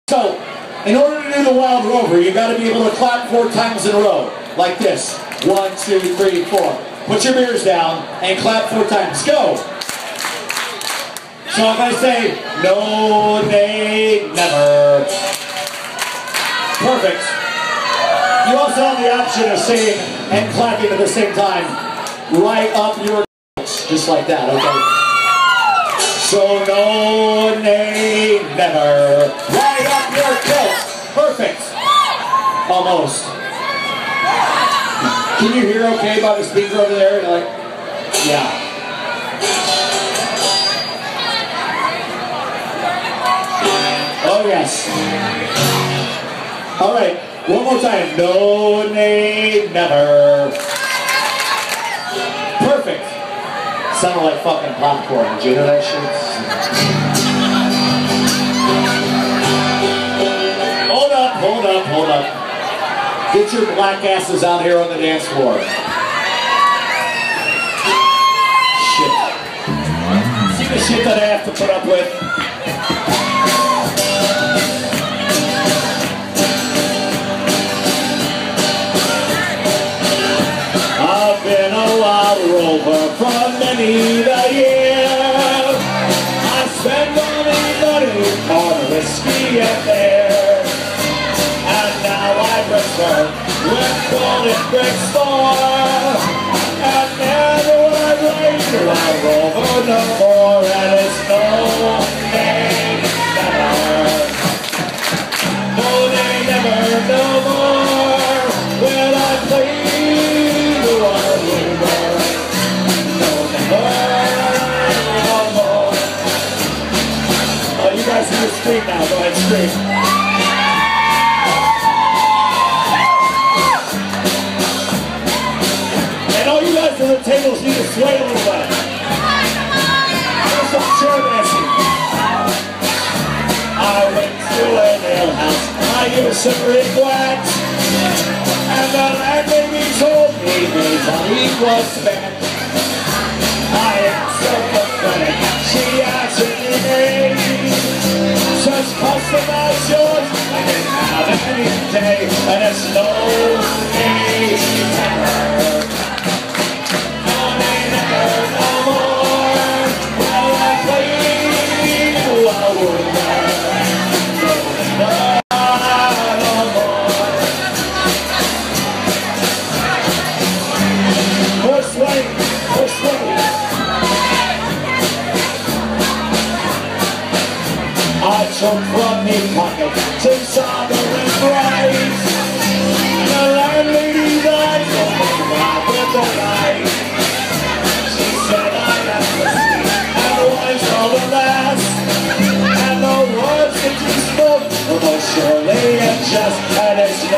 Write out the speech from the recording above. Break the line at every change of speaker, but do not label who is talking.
So, in order to do the wild rover, you got to be able to clap 4 times in a row, like this. 1, 2, 3, 4. Put your mirrors down and clap 4 times. Go! So I'm going to say, no, nay, never. Perfect. You also have the option of singing and clapping at the same time, right up your nose, just like that, okay? So no, nay, never. Right up your kilt. Perfect. Almost. Can you hear okay by the speaker over there? You're like, yeah. Oh yes. All right, one more time. No, nay, never. Perfect. Sounded like fucking popcorn. Did you hear that shit? Hold up, hold up, hold up. Get your black asses out here on the dance floor. Shit. See the shit that I have to put up with? I've been a wild rover for many a year. I spend money on whiskey and beer. And now I return with golden brick store. And never will I raise a wild rover no more. And it's no day never. No day never, no more. Will I play the wild rover? No more. Oh, you guys need to scream now. Go ahead, scream. The tables need to sway a little bit. There's some chair dancing. I went to an ale house. I used some regrets. And the landlady told me his money was spent. I am so pathetic. She actually made such customized yours. I didn't have any day. And it's no day never. I took from me pocket to sober and bright. And the landlady's eyes opened wide with the light. She said I have to sleep, and the wine's all the last. And the words that you spoke were most surely and just, and it's